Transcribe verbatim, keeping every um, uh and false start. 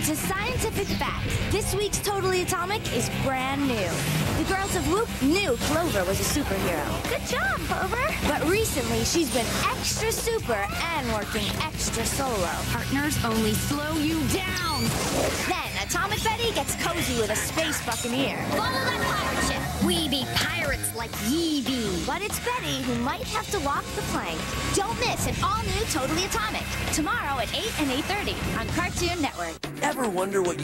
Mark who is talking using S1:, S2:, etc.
S1: It's a scientific fact. This week's Totally Atomic is brand new. The girls of W H O O P knew Clover was a superhero. Good job, Clover. But recently, she's been extra super and working extra solo.
S2: Partners only slow you down.
S1: Then Atomic Betty gets cozy with a space Buccaneer.
S2: Follow that pirate ship. We be pirates like ye be.
S1: But it's Betty who might have to walk the plank. Don't miss an all-new Totally Atomic. Tomorrow at eight and eight thirty on Cartoon Network.
S3: Ever wonder what